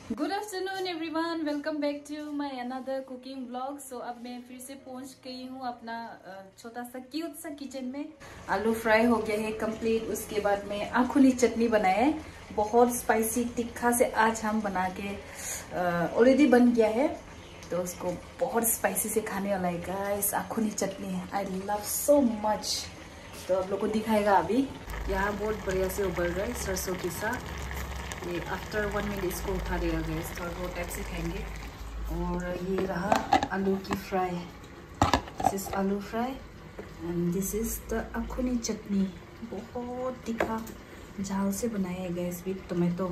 Good afternoon everyone, welcome back to my another cooking vlog. So अब मैं फिर से पहुंच गई हूँ अपना छोटा सा क्यूट सा किचन में। आलू फ्राई हो गया है कंप्लीट। उसके बाद में आखुली चटनी बनाया है, बहुत स्पाइसी तीखा से आज हम बना के ऑलरेडी बन गया है, तो उसको बहुत स्पाइसी से खाने वाला है गाइस। आखुली चटनी है, आई लव सो मच। तो आप लोग को दिखाएगा अभी। यहाँ बहुत बढ़िया से उबल रहा है सरसों के साथ। ये आफ्टर 1 मिनट इसको उठा देगा गैस, थोड़ा बहुत टाइप से खाएंगे। और ये रहा आलू की fry, this is aloo fry and this is the akhuni chutney. बहुत तीखा झाल से बनाया है गैस विथ टोमेटो।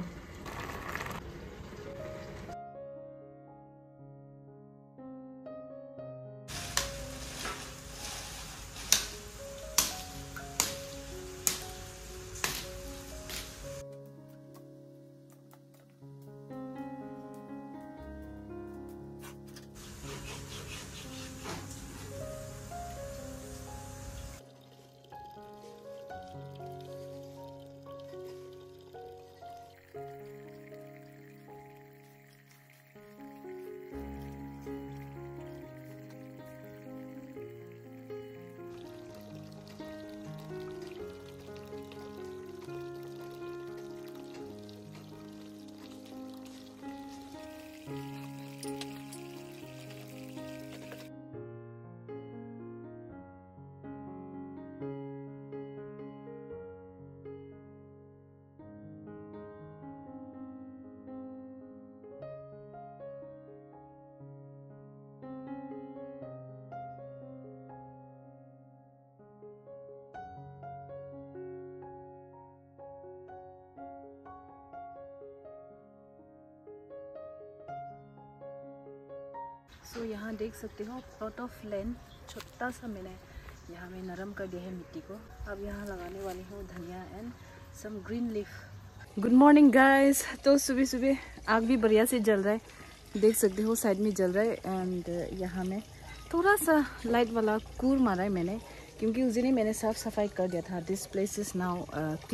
सो यहाँ देख सकते हो प्लॉट ऑफ लैंड छोटा सा मैंने यहाँ में नरम कर दिया है मिट्टी को। अब यहाँ लगाने वाली हूँ धनिया and some green leaf. Good morning guys. तो सुबह सुबह आग भी बढ़िया से जल रहा है, देख सकते हो साइड में जल रहा है। एंड यहाँ में थोड़ा सा लाइट वाला कूर मारा है मैंने, क्योंकि उस दिन ही मैंने साफ सफाई कर दिया था। This place is now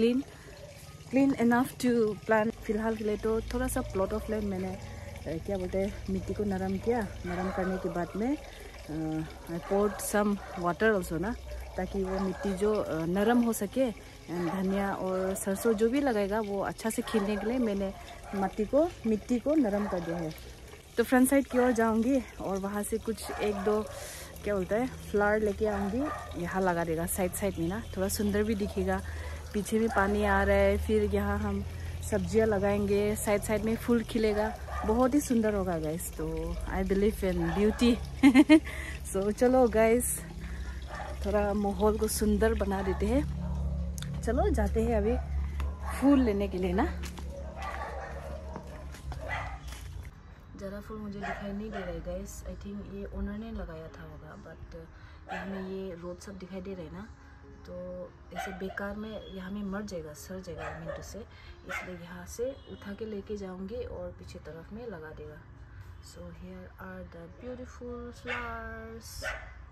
clean enough to plant. फिलहाल के लिए तो थोड़ा सा प्लॉट ऑफ लैंड मैंने क्या बोलते हैं मिट्टी को नरम किया। नरम करने के बाद में I poured some water also ना, ताकि वो मिट्टी जो नरम हो सके। एंड धनिया और सरसों जो भी लगाएगा वो अच्छा से खिलने के लिए मैंने मिट्टी को नरम कर दिया है। तो फ्रंट साइड की ओर जाऊंगी और वहाँ से कुछ एक दो क्या बोलता है फ्लावर लेके आऊँगी, यहाँ लगा देगा साइड साइड में ना, थोड़ा सुंदर भी दिखेगा। पीछे भी पानी आ रहा है, फिर यहाँ हम सब्जियाँ लगाएंगे, साइड साइड में फूल खिलेगा, बहुत ही सुंदर होगा गाइस। तो आई बिलीव इन ब्यूटी। सो चलो गाइस, थोड़ा माहौल को सुंदर बना देते हैं। चलो जाते हैं अभी फूल लेने के लिए ना। ज़रा फूल मुझे दिखाई नहीं दे रहा है गाइस, आई थिंक ये ओनर ने लगाया था होगा, बट यहाँ में ये रोड सब दिखाई दे रहा है ना, तो ऐसे बेकार में यहाँ में मर जाएगा, सड़ जाएगा मिनट से, इसलिए यहाँ से उठा के लेके जाऊंगी और पीछे तरफ में लगा देगा। So here are the beautiful flowers.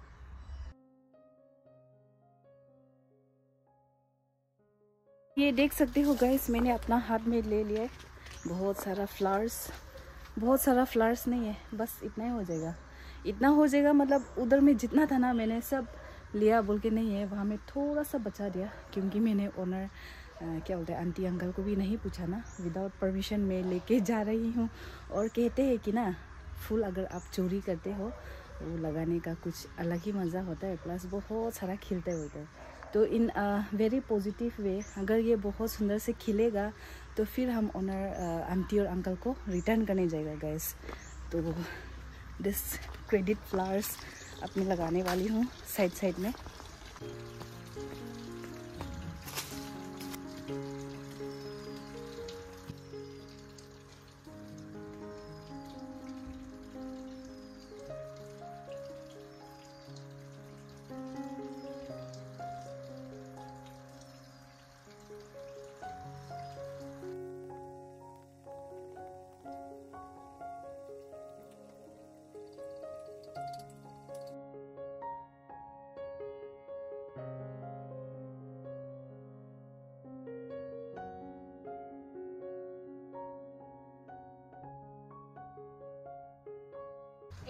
ये देख सकते हो गाइस, मैंने अपना हाथ में ले लिया है बहुत सारा फ्लावर्स नहीं है, बस इतना ही हो जाएगा। इतना हो जाएगा मतलब उधर में जितना था ना मैंने सब लिया बोल के नहीं है, वहाँ में थोड़ा सा बचा दिया, क्योंकि मैंने ओनर क्या बोलते हैं आंटी अंकल को भी नहीं पूछा ना, विदाउट परमिशन में लेके जा रही हूँ। और कहते हैं कि ना फूल अगर आप चोरी करते हो वो लगाने का कुछ अलग ही मज़ा होता है, प्लस बहुत सारा खिलते होते हैं। तो इन वेरी पॉजिटिव वे अगर ये बहुत सुंदर से खिलेगा तो फिर हम ओनर आंटी और अंकल को रिटर्न करने जाएगा गैस। तो दिस क्रेडिट फ्लावर्स अपने लगाने वाली हूँ साइड साइड में।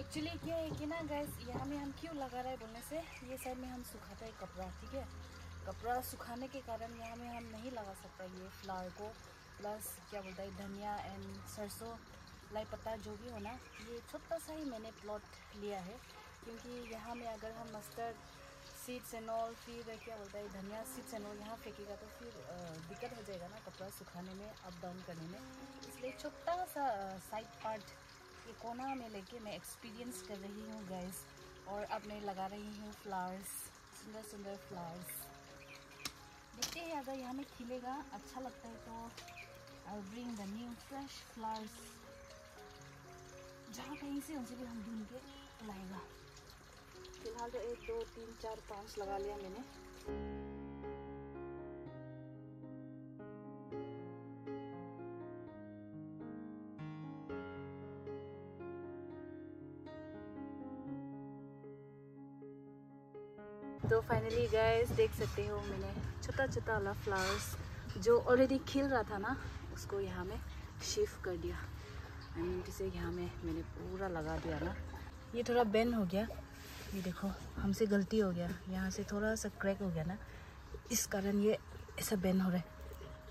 एक्चुअली क्या है कि ना गाइस, यहाँ में हम क्यों लगा रहे हैं बोलने से, ये साइड में हम सुखाते हैं कपड़ा, ठीक है। कपड़ा सुखाने के कारण यहाँ में हम नहीं लगा सकता ये फ्लावर को। प्लस क्या बोलता है, धनिया एंड सरसों, लाई पत्ता जो भी हो ना, ये छोटा सा ही मैंने प्लॉट लिया है। क्योंकि यहाँ में अगर हम मस्टर्ड सीड्स एंड ऑल, फिर क्या बोलता है धनिया सीड्स एंड ऑल यहाँ फेंकेगा तो फिर दिक्कत हो जाएगा ना कपड़ा सुखाने में, अप डाउन करने में। इसलिए छोटा सा साइड पार्ट ये कोना में लेके मैं एक्सपीरियंस कर रही हूँ गाइस। और अब मैं लगा रही हूँ फ्लावर्स, सुंदर सुंदर फ्लावर्स। देखते हैं अगर यहाँ में खिलेगा, अच्छा लगता है तो I bring the new fresh flowers. जहाँ कहीं से उनसे भी हम ढूंढ के लाएगा। फिलहाल तो 1 2 3 4 5 लगा लिया मैंने। तो फाइनली गाइस देख सकते हो, मैंने छोटा छोटा वाला फ्लावर्स जो ऑलरेडी खिल रहा था ना, उसको यहाँ में शिफ्ट कर दिया। आई मीन जैसे यहाँ में मैंने पूरा लगा दिया ना। ये थोड़ा बेंड हो गया, ये देखो हमसे गलती हो गया, यहाँ से थोड़ा सा क्रैक हो गया ना, इस कारण ये ऐसा बेंड हो रहा है।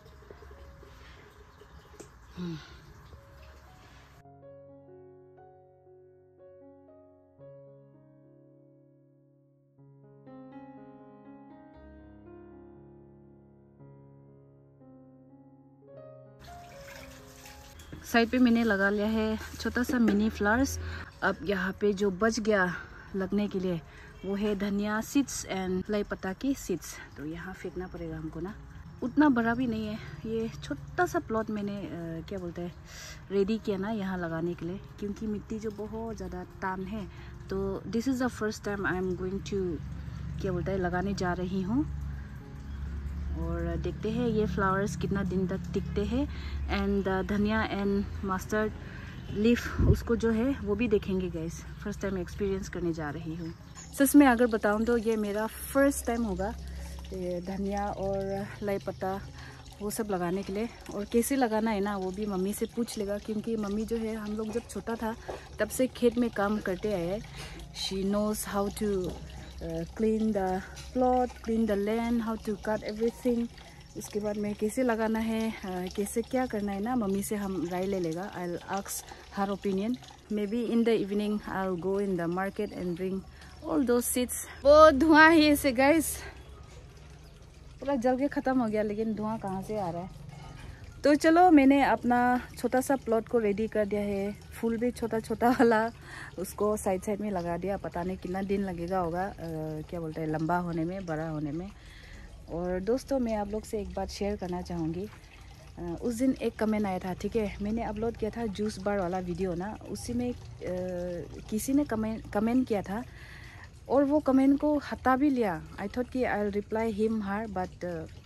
साइड पे मैंने लगा लिया है छोटा सा मिनी फ्लावर्स। अब यहाँ पे जो बच गया लगने के लिए वो है धनिया सीड्स एंड लाई पत्ता की सीड्स। तो यहाँ फेंकना पड़ेगा हमको ना, उतना बड़ा भी नहीं है, ये छोटा सा प्लॉट मैंने क्या बोलते हैं रेडी किया ना यहाँ लगाने के लिए। क्योंकि मिट्टी जो बहुत ज़्यादा टान है, तो this is the first time I am going to क्या बोलते हैं लगाने जा रही हूँ। और देखते हैं ये फ्लावर्स कितना दिन तक टिकते हैं। एंड धनिया एंड मस्टर्ड लीफ उसको जो है वो भी देखेंगे गाइस। फर्स्ट टाइम एक्सपीरियंस करने जा रही हूँ। सच में अगर बताऊँ तो ये मेरा फर्स्ट टाइम होगा धनिया और लाई पत्ता वो सब लगाने के लिए। और कैसे लगाना है ना वो भी मम्मी से पूछ लेगा, क्योंकि मम्मी जो है हम लोग जब छोटा था तब से खेत में काम करते आए हैं। She knows how to clean the plot, clean the land, how to cut everything। उसके बाद में कैसे लगाना है, कैसे क्या करना है ना, मम्मी से हम राय ले लेगा। I'll ask her opinion। Maybe in the evening I'll go in the market and bring all those seeds। वो धुआं ही ऐसे गाइस पूरा जल के ख़त्म हो गया, लेकिन धुआं कहाँ से आ रहा है। तो चलो मैंने अपना छोटा सा प्लॉट को रेडी कर दिया है। फूल भी छोटा छोटा वाला उसको साइड साइड में लगा दिया। पता नहीं कितना दिन लगेगा होगा क्या बोलते हैं लंबा होने में, बड़ा होने में। और दोस्तों मैं आप लोग से एक बात शेयर करना चाहूँगी। उस दिन एक कमेंट आया था, ठीक है, मैंने अपलोड किया था जूस बार वाला वीडियो ना, उसी में किसी ने कमेंट किया था और वो कमेंट को हटा भी लिया। आई थॉट कि I will reply him her, but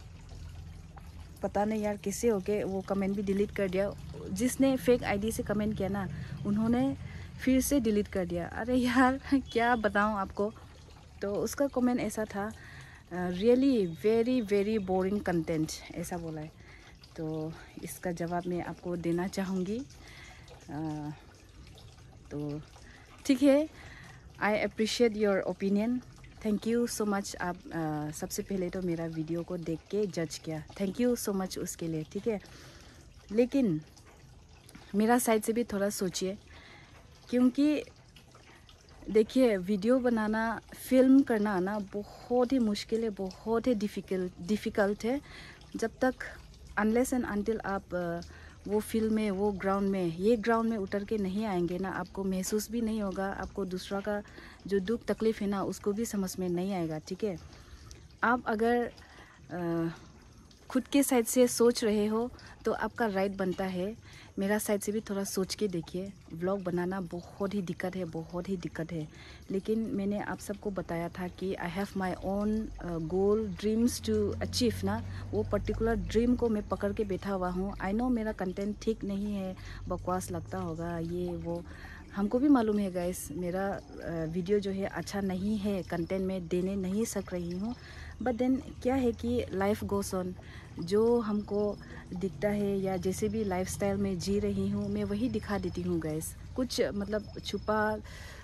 पता नहीं यार कैसे हो गए, वो कमेंट भी डिलीट कर दिया। जिसने फेक आईडी से कमेंट किया ना उन्होंने फिर से डिलीट कर दिया। अरे यार क्या बताऊं आपको। तो उसका कमेंट ऐसा था, really very very boring content, ऐसा बोला है। तो इसका जवाब मैं आपको देना चाहूँगी। तो ठीक है, I appreciate your opinion, thank you so much. आप सबसे पहले तो मेरा वीडियो को देख के जज किया, थैंक यू सो मच उसके लिए, ठीक है। लेकिन मेरा साइड से भी थोड़ा सोचिए, क्योंकि देखिए वीडियो बनाना, फिल्म करना ना बहुत ही मुश्किल है, बहुत ही डिफ़िकल्ट है। जब तक अनलेस एंड अनटिल आप वो फील्ड में, वो ग्राउंड में, ये ग्राउंड में उतर के नहीं आएंगे ना, आपको महसूस भी नहीं होगा, आपको दूसरा का जो दुख तकलीफ है ना उसको भी समझ में नहीं आएगा, ठीक है। आप अगर खुद के साइड से सोच रहे हो तो आपका राइट बनता है। मेरा साइड से भी थोड़ा सोच के देखिए। व्लॉग बनाना बहुत ही दिक्कत है, बहुत ही दिक्कत है। लेकिन मैंने आप सबको बताया था कि I have my own goal, dreams to achieve ना, वो पर्टिकुलर ड्रीम को मैं पकड़ के बैठा हुआ हूँ। आई नो मेरा कंटेंट ठीक नहीं है, बकवास लगता होगा, ये वो हमको भी मालूम है गाइस। मेरा वीडियो जो है अच्छा नहीं है, कंटेंट में देने नहीं सक रही हूँ। बट देन क्या है कि लाइफ गोस ऑन, जो हमको दिखता है या जैसे भी लाइफस्टाइल में जी रही हूँ मैं वही दिखा देती हूँ गाइस। कुछ मतलब छुपा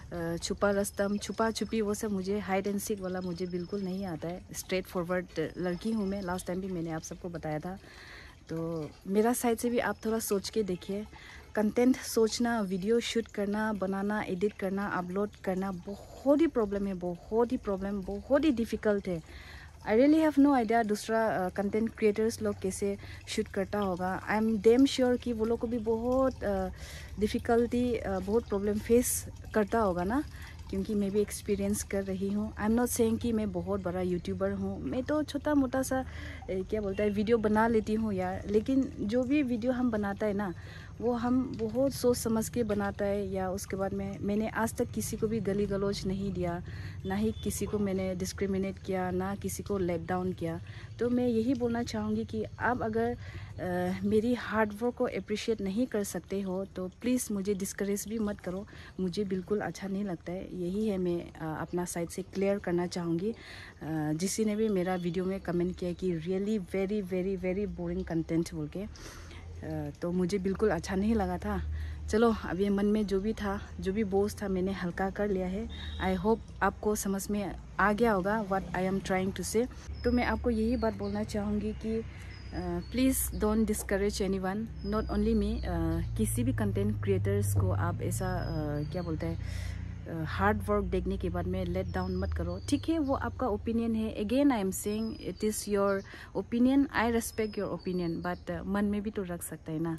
छुपा रस्तम, छुपा छुपी, वो सब मुझे, हाइड एंड सीक वाला मुझे बिल्कुल नहीं आता है। स्ट्रेट फॉरवर्ड लड़की हूँ मैं, लास्ट टाइम भी मैंने आप सबको बताया था। तो मेरा साइड से भी आप थोड़ा सोच के देखिए। कंटेंट सोचना, वीडियो शूट करना, बनाना, एडिट करना, अपलोड करना बहुत ही प्रॉब्लम है, बहुत ही प्रॉब्लम, बहुत ही डिफ़िकल्ट है। I really have no idea दूसरा कंटेंट क्रिएटर्स लोग कैसे शूट करता होगा। आई एम डेम श्योर कि वो लोग को भी बहुत डिफ़िकल्टी, बहुत प्रॉब्लम फेस करता होगा ना, क्योंकि मैं भी एक्सपीरियंस कर रही हूँ। आई एम नॉट सेइंग कि मैं बहुत बड़ा यूट्यूबर हूँ, मैं तो छोटा मोटा सा क्या बोलता है वीडियो बना लेती हूँ यार। लेकिन जो भी वीडियो हम बनाता है ना, वो हम बहुत सोच समझ के बनाता है। या उसके बाद में मैंने आज तक किसी को भी गली गलौज नहीं दिया, ना ही किसी को मैंने डिस्क्रिमिनेट किया, ना किसी को लेट डाउन किया। तो मैं यही बोलना चाहूँगी कि आप अगर मेरी हार्ड वर्क को अप्रिशिएट नहीं कर सकते हो तो प्लीज़ मुझे डिस्करेज भी मत करो, मुझे बिल्कुल अच्छा नहीं लगता है। यही है मैं अपना साइड से क्लियर करना चाहूँगी। जिसी ने भी मेरा वीडियो में कमेंट किया कि really very very very boring content बोल के, तो मुझे बिल्कुल अच्छा नहीं लगा था। चलो, अब ये मन में जो भी था, जो भी बोझ था, मैंने हल्का कर लिया है। आई होप आपको समझ में आ गया होगा what I am trying to say. तो मैं आपको यही बात बोलना चाहूँगी कि please don't discourage anyone, not only me. किसी भी कंटेंट क्रिएटर्स को आप ऐसा क्या बोलते हैं, हार्ड वर्क देखने के बाद में लेट डाउन मत करो। ठीक है, वो आपका ओपिनियन है। Again I am saying it is your opinion, I respect your opinion, but मन में भी तो रख सकते हैं ना।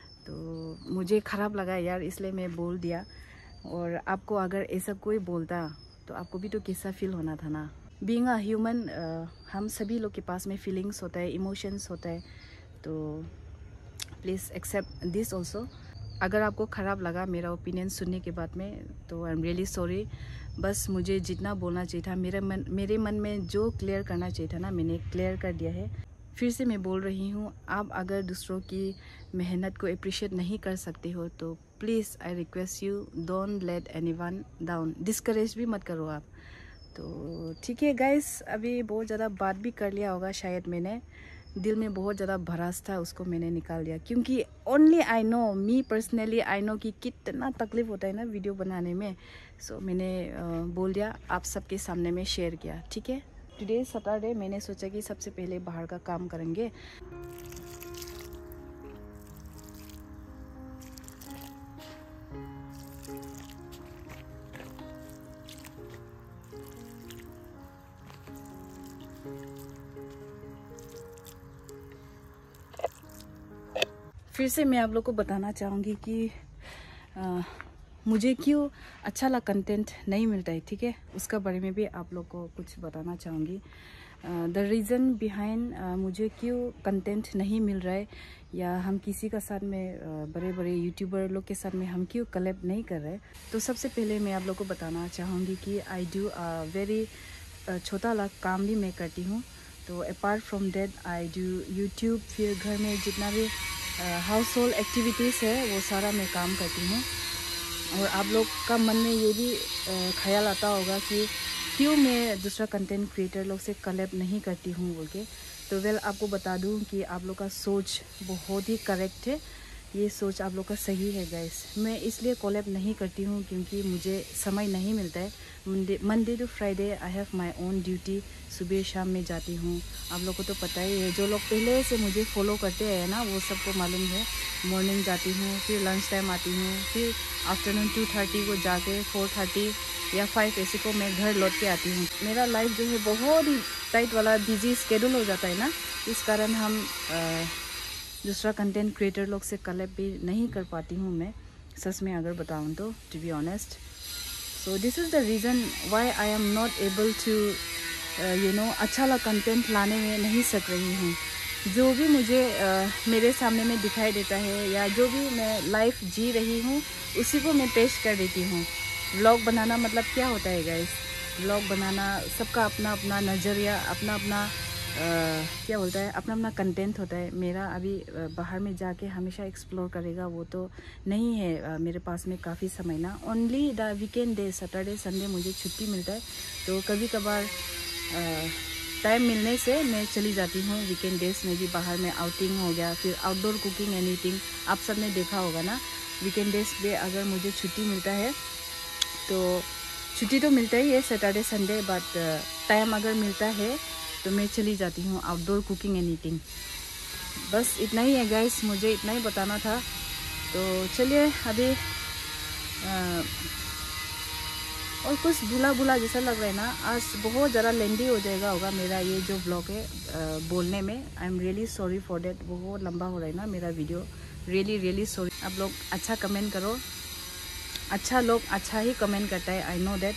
तो मुझे ख़राब लगा यार, इसलिए मैं बोल दिया। और आपको अगर ऐसा कोई बोलता तो आपको भी तो कैसा फील होना था ना। बीइंग अ ह्यूमन, हम सभी लोग के पास में फीलिंग्स होता है, इमोशंस होता है। तो प्लीज़ एक्सेप्ट दिस ऑल्सो। अगर आपको ख़राब लगा मेरा ओपिनियन सुनने के बाद में तो आई एम रियली सॉरी। बस मुझे जितना बोलना चाहिए था, मेरे मन में जो क्लियर करना चाहिए था ना, मैंने क्लियर कर दिया है। फिर से मैं बोल रही हूँ, आप अगर दूसरों की मेहनत को अप्रिशिएट नहीं कर सकते हो तो please I request you, don't let anyone down, discourage भी मत करो आप। तो ठीक है गाइस, अभी बहुत ज़्यादा बात भी कर लिया होगा शायद मैंने, दिल में बहुत ज़्यादा भड़ास था उसको मैंने निकाल दिया। क्योंकि only I know, me personally I know कि कितना तकलीफ़ होता है ना वीडियो बनाने में। सो मैंने बोल दिया, आप सबके सामने में शेयर किया। ठीक है, टुडे सैटरडे, मैंने सोचा कि सबसे पहले बाहर का काम करेंगे। फिर से मैं आप लोग को बताना चाहूँगी कि मुझे क्यों अच्छा ला कंटेंट नहीं मिलता है। ठीक है, उसका बारे में भी आप लोग को कुछ बताना चाहूँगी। द रीज़न बिहाइंड मुझे क्यों कंटेंट नहीं मिल रहा है, या हम किसी का साथ में बड़े बड़े यूट्यूबर लोग के साथ में हम क्यों कलेब नहीं कर रहे। तो सबसे पहले मैं आप लोग को बताना चाहूँगी कि आई डू वेरी छोटा ला काम भी मैं करती हूँ। तो apart from that I do YouTube, फिर घर में जितना भी हाउस होल्ड एक्टिविटीज़ है वो सारा मैं काम करती हूँ। और आप लोग का मन में ये भी ख्याल आता होगा कि क्यों मैं दूसरा कंटेंट क्रिएटर लोग से कलेब नहीं करती हूँ बोल के। तो वेल, आपको बता दूँ कि आप लोग का सोच बहुत ही करेक्ट है, ये सोच आप लोग का सही है गाइस। मैं इसलिए कॉलेब नहीं करती हूँ क्योंकि मुझे समय नहीं मिलता है। Monday to Friday I have my own duty, सुबह शाम में जाती हूँ। आप लोग को तो पता ही है, जो लोग पहले से मुझे फॉलो करते हैं ना वो सबको मालूम है। मॉर्निंग जाती हूँ, फिर लंच टाइम आती हूँ, फिर आफ्टरनून 2:30 को जाके 4:30 या 5 ऐसे को मैं घर लौट के आती हूँ। मेरा लाइफ जो है बहुत ही टाइट वाला बिजी स्केड्यूल हो जाता है ना, इस कारण हम दूसरा कंटेंट क्रिएटर लोग से कलेब भी नहीं कर पाती हूँ मैं, सच में अगर बताऊँ तो, to be honest. So this is the reason why I am not able to अच्छा ला कंटेंट लाने में नहीं सक रही हूँ। जो भी मुझे मेरे सामने में दिखाई देता है या जो भी मैं लाइफ जी रही हूँ उसी को मैं पेश कर देती हूँ। व्लॉग बनाना मतलब क्या होता है गाइस? व्लॉग बनाना सबका अपना अपना नज़रिया, अपना अपना क्या बोलता है, अपना अपना कंटेंट होता है। मेरा अभी बाहर में जाके हमेशा एक्सप्लोर करेगा वो तो नहीं है मेरे पास में काफ़ी समय ना। Only the weekend day, Saturday Sunday मुझे छुट्टी मिलता है, तो कभी कभार टाइम मिलने से मैं चली जाती हूँ। वीकेंड डेज में भी बाहर में आउटिंग हो गया, फिर आउटडोर कुकिंग, एनीथिंग आप सब ने देखा होगा ना। वीकेंड डेज पे अगर मुझे छुट्टी मिलता है तो छुट्टी तो मिलता ही है सैटरडे संडे, बट टाइम अगर मिलता है तो मैं चली जाती हूँ आउटडोर कुकिंग एंड ईटिंग। बस इतना ही है गाइस, मुझे इतना ही बताना था। तो चलिए अभी और कुछ बुला बुला जैसा लग रहा है ना, आज बहुत ज़्यादा लेंदी हो जाएगा होगा मेरा ये जो ब्लॉग है बोलने में। I am really sorry for that, बहुत लंबा हो रहा है ना मेरा वीडियो, रियली सॉरी। आप लोग अच्छा कमेंट करो, अच्छा लोग अच्छा ही कमेंट करता है, आई नो दैट।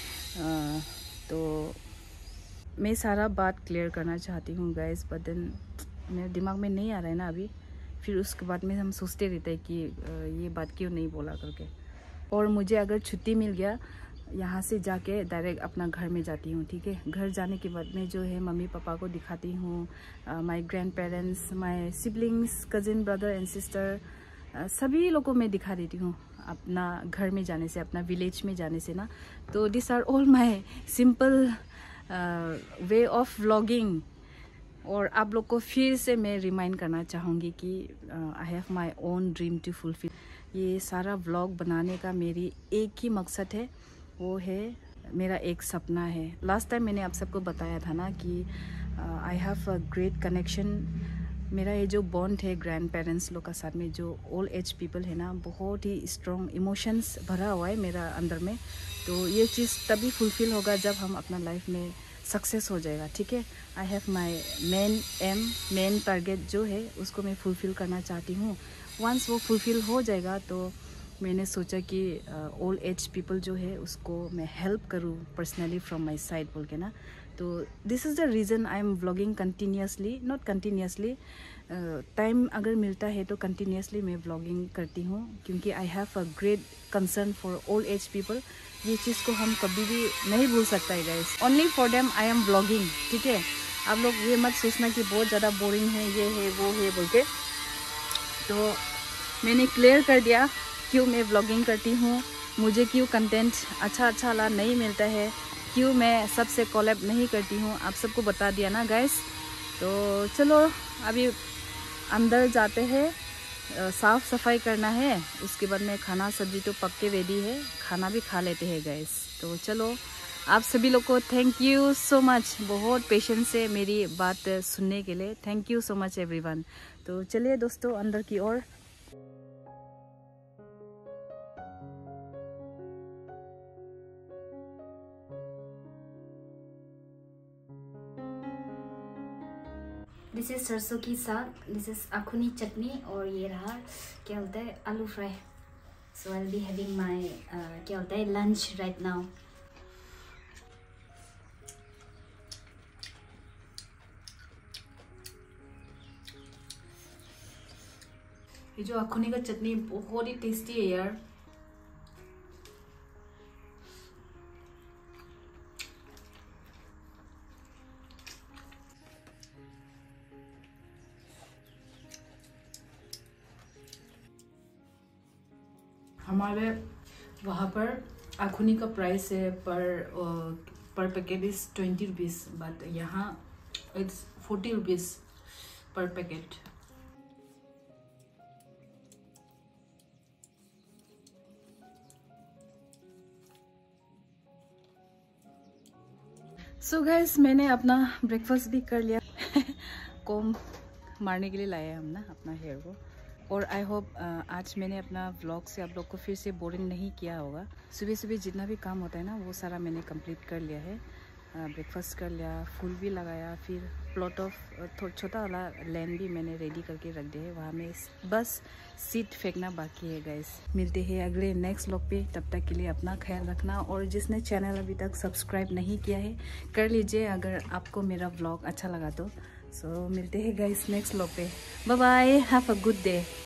तो मैं सारा बात क्लियर करना चाहती हूँ गाइस, बट देन मेरे दिमाग में नहीं आ रहा है ना अभी। फिर उसके बाद में हम सोचते रहते हैं कि ये बात क्यों नहीं बोला करके। और मुझे अगर छुट्टी मिल गया, यहाँ से जाके डायरेक्ट अपना घर में जाती हूँ, ठीक है। घर जाने के बाद में जो है मम्मी पापा को दिखाती हूँ, my grandparents, my siblings, cousin brother and sister, सभी लोगों को मैं दिखा देती हूँ अपना घर में जाने से, अपना विलेज में जाने से ना। तो this are all my simple way of vlogging. और आप लोग को फिर से मैं रिमाइंड करना चाहूँगी कि I have my own dream to fulfil. ये सारा व्लॉग बनाने का मेरी एक ही मकसद है, वो है मेरा एक सपना है। लास्ट टाइम मैंने आप सबको बताया था ना कि I have a great connection. मेरा ये जो बॉन्ड है ग्रैंड पेरेंट्स लोग का साथ में, जो ओल्ड एज पीपल है ना, बहुत ही स्ट्रॉन्ग इमोशंस भरा हुआ है मेरा अंदर में। तो ये चीज़ तभी फुलफिल होगा जब हम अपना लाइफ में सक्सेस हो जाएगा, ठीक है। I have my main target जो है उसको मैं फुलफिल करना चाहती हूँ। वंस वो फुलफिल हो जाएगा तो मैंने सोचा कि ओल्ड एज पीपल जो है उसको मैं हेल्प करूँ पर्सनली फ्रॉम माई साइड बोल के ना। तो this is the reason I am vlogging continuously, not continuously, time अगर मिलता है तो कंटिन्यूसली मैं व्लॉगिंग करती हूँ, क्योंकि I have a great concern for old age people. ये चीज़ को हम कभी भी नहीं भूल सकता है guys. Only for them I am vlogging, ठीक है। आप लोग ये मत सोचना कि बहुत ज़्यादा बोरिंग है, ये है वो है बोल के। तो मैंने क्लियर कर दिया क्यों मैं व्लॉगिंग करती हूँ, मुझे क्यों कंटेंट अच्छा वाला नहीं मिलता है, क्यों मैं सबसे कोलैब नहीं करती हूँ, आप सबको बता दिया ना गाइस। तो चलो अभी अंदर जाते हैं, साफ़ सफाई करना है, उसके बाद में खाना सब्जी तो पक के रेडी है, खाना भी खा लेते हैं गाइस। तो चलो, आप सभी लोग को थैंक यू सो मच, बहुत पेशेंस से मेरी बात सुनने के लिए। Thank you so much everyone. तो चलिए दोस्तों अंदर की ओर। दिस इज सरसों की साग, दिस इज अखुनी चटनी, और ये रहा क्या होता है आलू fry. So I will be having my क्या होता है लंच राइट नाउ। ये जो अखुनी का चटनी बहुत ही टेस्टी है यार। हमारे वहाँ पर अखुनी का प्राइस है per packet is 20 rupees, but यहाँ it's 40 rupees per packet. So guys मैंने अपना ब्रेकफास्ट भी कर लिया। कोम मारने के लिए लाया हम ना अपना हेयर को। और आई होप आज मैंने अपना व्लॉग से आप लोग को फिर से बोरिंग नहीं किया होगा। सुबह सुबह जितना भी काम होता है ना वो सारा मैंने कंप्लीट कर लिया है। ब्रेकफास्ट कर लिया, फूल भी लगाया, फिर प्लॉट ऑफ छोटा वाला लैंड भी मैंने रेडी करके रख दिया है। वहाँ में बस सीड फेंकना बाकी है गाइस। मिलते हैं अगले नेक्स्ट व्लॉग पे, तब तक के लिए अपना ख्याल रखना। और जिसने चैनल अभी तक सब्सक्राइब नहीं किया है कर लीजिए अगर आपको मेरा व्लॉग अच्छा लगा तो। सो मिलते हैं गाइस नेक्स्ट व्लॉग पे। Bye bye, have a good day.